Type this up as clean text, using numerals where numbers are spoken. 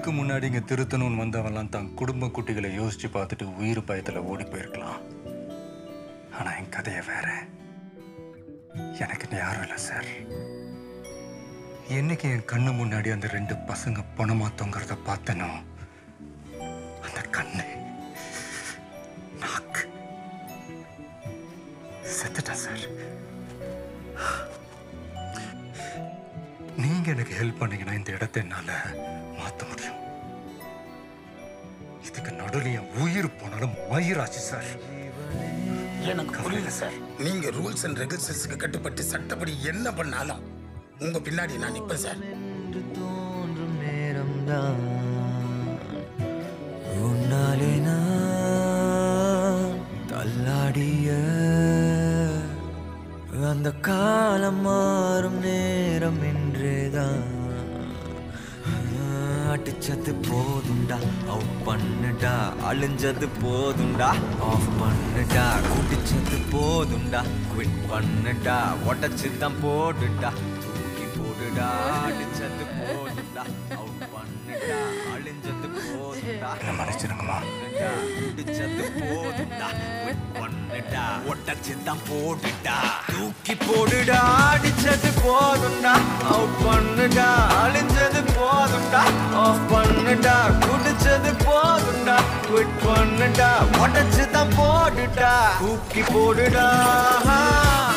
இதுக்கு முன்னாடி இங்க திருத்தணும்னு வந்தவன்லாம் தான் குடும்ப குட்டிகளை யோசிச்சு பார்த்துட்டு உயிர் பயத்துல ஓடி போயிருக்கலாம். ஆனா என் கதைய வேற. எனக்கு யாரும் இல்லை சார். என்னைக்கு என் கண்ணு முன்னாடி அந்த 2 பசங்க பணமா தொங்குறத பார்த்தனோ, அந்த கண்ணு நாக்கு செத்துட்டேன் சார். நீங்க எனக்கு ஹெல்ப் பண்ணீங்கன்னா இந்த இடத்தை என்னால மாத்த முடியும். இதுக்கு நடுவில் என் உயிர் போனாலும் மயிராச்சு சார். எனக்கு புரியல சார். நீங்க ரூல்ஸ் அண்ட் ரெகுலேஷன்ஸ்க்கு கட்டுப்பட்டு சட்டப்படி என்ன பண்ணாலும் உங்க பின்னாடி நான் நிப்பேன் சார். தோன்றும் நேரம்தான் உன்னாலே நான் தள்ளாடிய அந்த காலம் மாறும் நேரம் என்றேதான். அடிச்சது போதுண்டா, அவுட் பண்ணுடா, அழிஞ்சது போதுண்டா, ஆஃப் பண்ணுடா, குடிச்சது போதுண்டா, குவிட் பண்ணுடா, உடச்சுதான் போடுடா, தூக்கி போடுடா, அடிச்சது போதுண்டா, அவுட் பண்ணுடா, அழிஞ்சது போதுண்டா, மன்னிச்சிருங்கம்மா. குடிச்சது போதுண்டா, குவிட் பண்ணுடா, உடச்சுதான் போடுடா, தூக்கி போடுடா, அடிச்சது போதுண்டா, அவுட் பண்ணுடா, அழிஞ்சது போதுண்டா, ஆஃப் பண்ணுடா, குடிச்சது போதுண்டா, குவிட் பண்ணுடா, உடச்சுதான் போடுடா, தூக்கி போடுடா.